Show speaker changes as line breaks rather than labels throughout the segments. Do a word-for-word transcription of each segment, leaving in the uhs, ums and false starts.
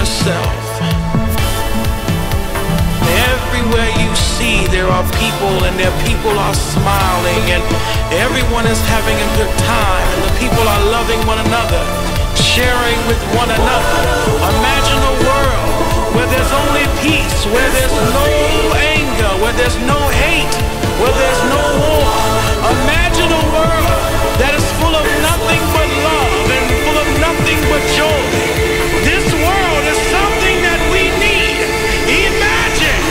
yourself. Everywhere you see, there are people, and their people are smiling, and everyone is having a good time, and the people are loving one another, sharing with one another. Imagine a world where there's only peace, where there's no anger, where there's no hate, where there's no war. Imagine a world that is full of nothing but love and full of nothing but joy. This world is something that we need. Imagine.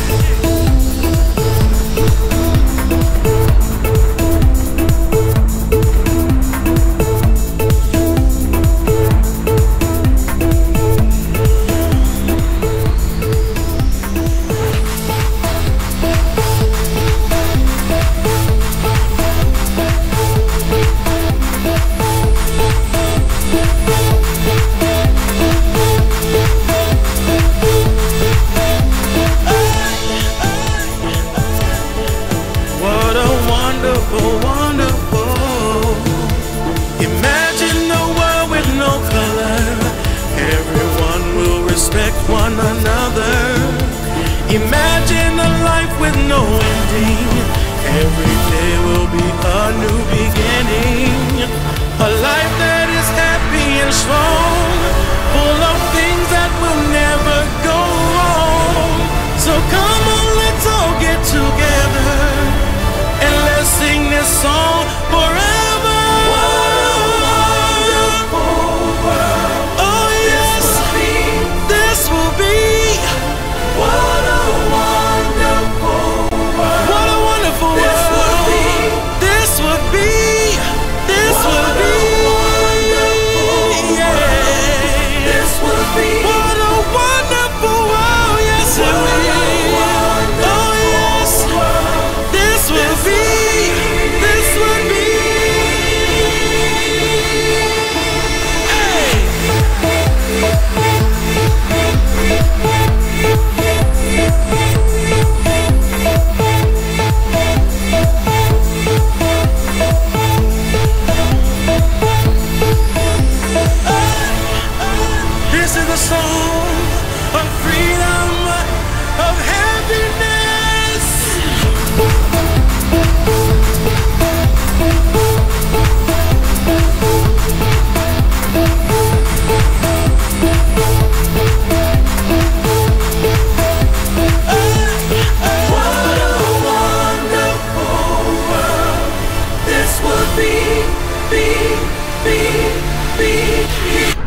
Wonderful, wonderful. Imagine a world with no color. Everyone will respect one another. Imagine a life with no ending. Every day will be a new beginning. A life that is happy and strong, full of things that will never go wrong. So come on, let's all get together and let's sing this song forever. What a wonderful world. Oh yes, this will be. What a wonderful world. What a wonderful this world. Would be. This would be. This what would be. Yeah. This would be. What a wonderful world. Yes, it would be. Oh yes, this will be. This would be. Hey. This is a song of freedom, of happiness. What a wonderful world this would be, be, be, be.